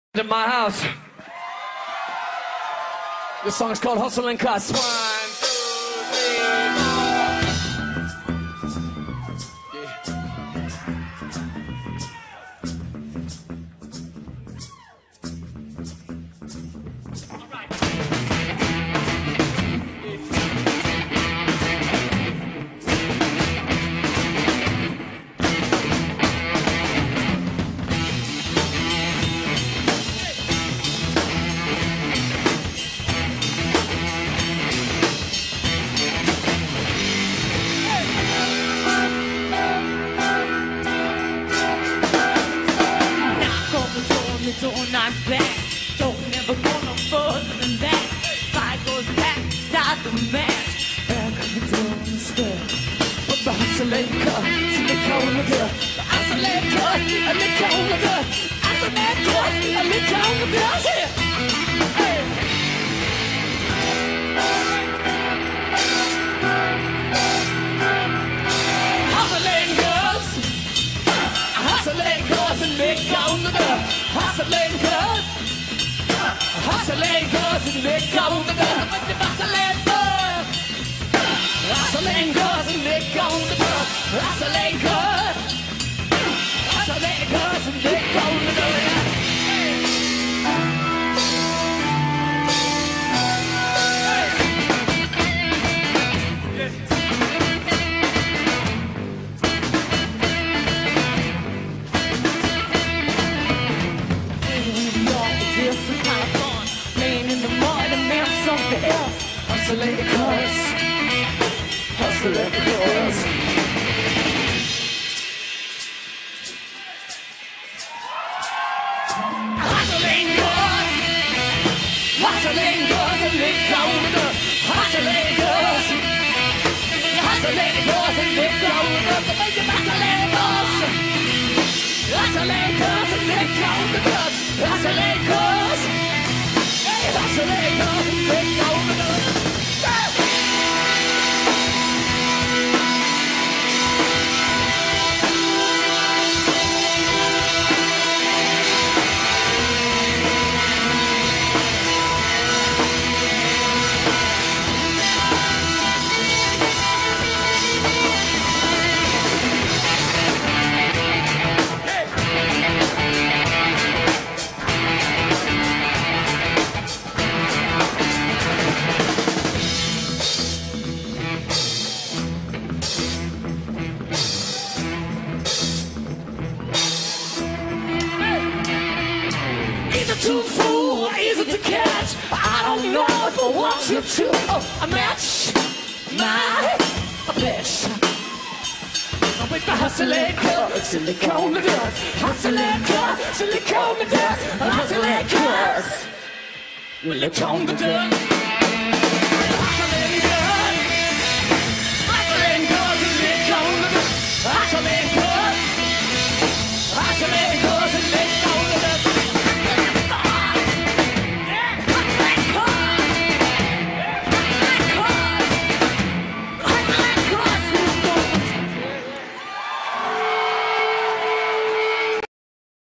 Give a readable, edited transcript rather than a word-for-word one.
In my house. This song is called Hustle and Cuss. 1, 2, Don't I'm back, don't never go no further than that. Fight goes back, start the match. Back on the door instead. But the hustler, see the corner there. The hustler, and the corner there. Hustler, and the corner there. Hey! Hustling girls, and they corner there. Hustling girls, and they come to the hustling girls, and they come to the hustling girls, and they come to the different kind of fun, playing in the mud and then something else. Hustling Cuss, hustling Cuss. Hustling Cuss, and they come to the hustling Cuss, and they come to the hustling Cuss, and they come to the hustling Cuss, and they come to the too full, easy to catch. I don't know if I want you to match my bitch. With the hustling Cuss, silicone the dust. Hustling Cuss, silicone the dust. Hustling Cuss, silicone the dust.